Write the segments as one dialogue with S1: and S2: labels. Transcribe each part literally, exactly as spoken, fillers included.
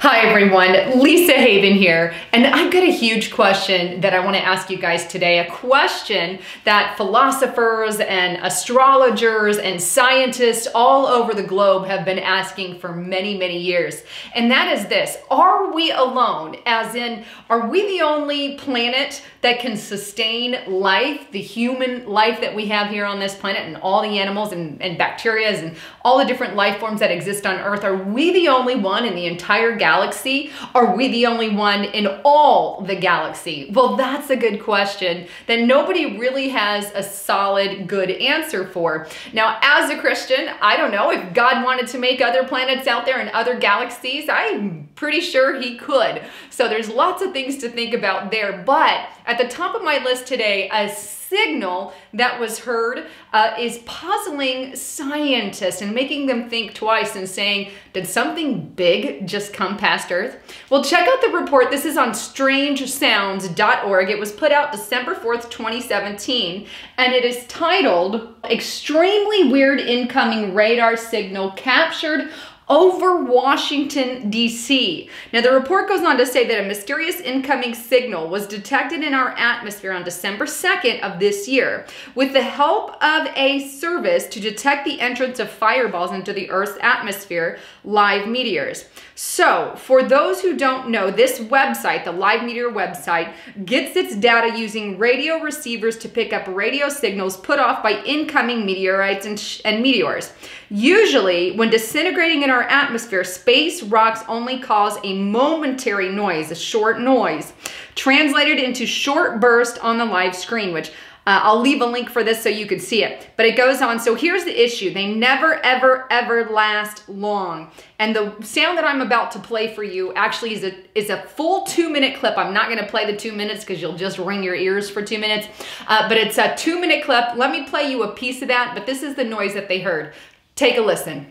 S1: Hi everyone, Lisa Haven here, and I've got a huge question that I want to ask you guys today, a question that philosophers and astrologers and scientists all over the globe have been asking for many, many years. And that is this: are we alone? As in, are we the only planet that can sustain life, the human life that we have here on this planet, and all the animals and, and bacteria and all the different life forms that exist on Earth? Are we the only one in the entire galaxy? Galaxy? Are we the only one in all the galaxy? Well, that's a good question that nobody really has a solid, good answer for. Now, as a Christian, I don't know if God wanted to make other planets out there and other galaxies. I'm pretty sure he could. So there's lots of things to think about there. But at the top of my list today, a signal that was heard uh, is puzzling scientists and making them think twice and saying, did something big just come past Earth? Well, check out the report. This is on strange sounds dot org. It was put out December fourth, twenty seventeen, and it is titled, Extremely Weird Incoming Radar Signal Captured Over Washington, D C Now, the report goes on to say that a mysterious incoming signal was detected in our atmosphere on December second of this year with the help of a service to detect the entrance of fireballs into the Earth's atmosphere, Live Meteors. So, for those who don't know, this website, the Live Meteor website, gets its data using radio receivers to pick up radio signals put off by incoming meteorites and, sh and meteors. Usually, when disintegrating in our atmosphere, space rocks only cause a momentary noise, a short noise, translated into short burst on the live screen, which uh, I'll leave a link for this so you can see it. But it goes on. So here's the issue. They never, ever, ever last long. And the sound that I'm about to play for you actually is a, is a full two minute clip. I'm not going to play the two minutes because you'll just ring your ears for two minutes. Uh, but it's a two minute clip. Let me play you a piece of that. But this is the noise that they heard. Take a listen.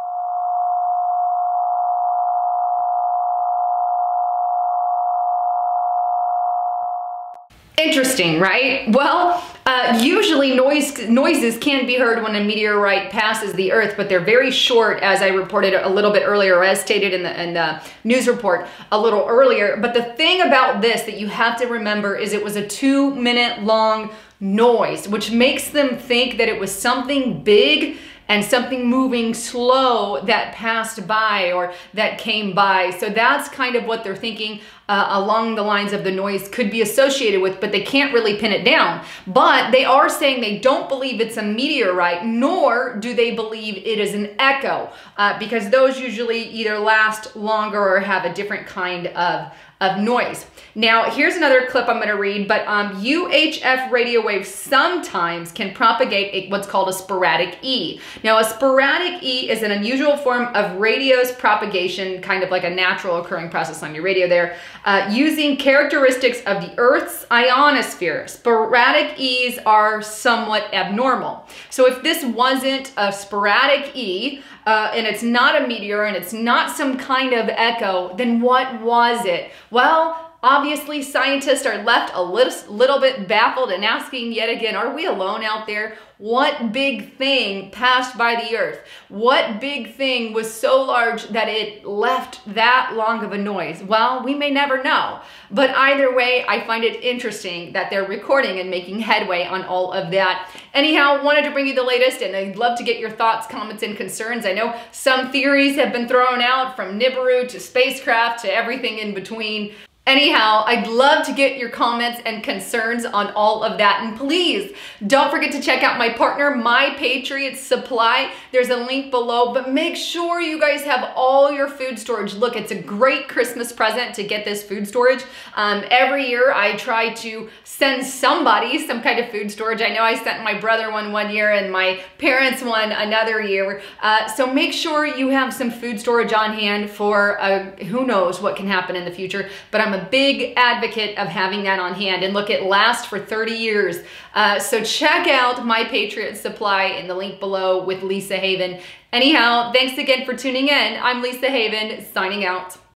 S1: Interesting, right? Well, uh, usually noise, noises can be heard when a meteorite passes the Earth, but they're very short, as I reported a little bit earlier, or as stated in the, in the news report a little earlier. But the thing about this that you have to remember is it was a two minute long noise, which makes them think that it was something big and something moving slow that passed by or that came by. So that's kind of what they're thinking uh, along the lines of the noise could be associated with, but they can't really pin it down. But they are saying they don't believe it's a meteorite, nor do they believe it is an echo, uh, because those usually either last longer or have a different kind of of noise. Now, here's another clip I'm gonna read, but um, U H F radio waves sometimes can propagate a, what's called a sporadic E. Now, a sporadic E is an unusual form of radio's propagation, kind of like a natural occurring process on your radio there, uh, using characteristics of the Earth's ionosphere. Sporadic E's are somewhat abnormal. So if this wasn't a sporadic E, uh, and it's not a meteor, and it's not some kind of echo, then what was it? Well, obviously scientists are left a little, little bit baffled and asking yet again, are we alone out there? What big thing passed by the Earth? What big thing was so large that it left that long of a noise? Well, we may never know. But either way, I find it interesting that they're recording and making headway on all of that. Anyhow, wanted to bring you the latest, and I'd love to get your thoughts, comments, and concerns. I know some theories have been thrown out, from Nibiru to spacecraft to everything in between. Anyhow, I'd love to get your comments and concerns on all of that. And please don't forget to check out my partner, My Patriot Supply. There's a link below, but make sure you guys have all your food storage. Look, it's a great Christmas present to get this food storage. Um, every year I try to send somebody some kind of food storage. I know I sent my brother one one year and my parents one another year. Uh, so make sure you have some food storage on hand for uh, who knows what can happen in the future. But I'm a big advocate of having that on hand, and look, it lasts for thirty years. Uh, so check out My Patriot Supply in the link below with Lisa Haven. Anyhow, thanks again for tuning in. I'm Lisa Haven, signing out.